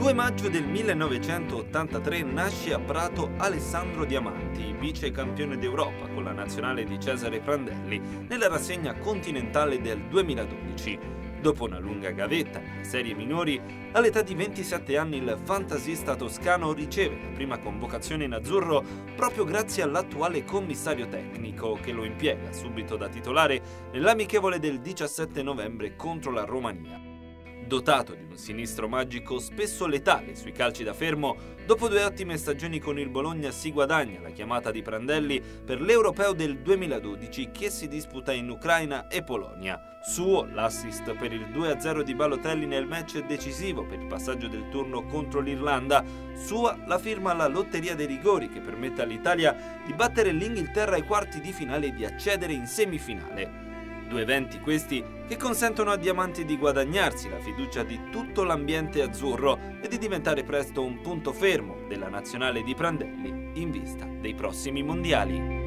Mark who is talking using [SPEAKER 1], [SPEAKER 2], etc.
[SPEAKER 1] 2 maggio del 1983 nasce a Prato Alessandro Diamanti, vice campione d'Europa con la nazionale di Cesare Prandelli nella rassegna continentale del 2012. Dopo una lunga gavetta nelle serie minori, all'età di 27 anni il fantasista toscano riceve la prima convocazione in azzurro proprio grazie all'attuale commissario tecnico che lo impiega subito da titolare nell'amichevole del 17 novembre contro la Romania. Dotato di un sinistro magico spesso letale sui calci da fermo, dopo 2 ottime stagioni con il Bologna si guadagna la chiamata di Prandelli per l'Europeo del 2012 che si disputa in Ucraina e Polonia. Suo l'assist per il 2-0 di Balotelli nel match decisivo per il passaggio del turno contro l'Irlanda. Sua la firma alla lotteria dei rigori che permette all'Italia di battere l'Inghilterra ai quarti di finale e di accedere in semifinale. 2 eventi questi che consentono a Diamanti di guadagnarsi la fiducia di tutto l'ambiente azzurro e di diventare presto un punto fermo della nazionale di Prandelli in vista dei prossimi mondiali.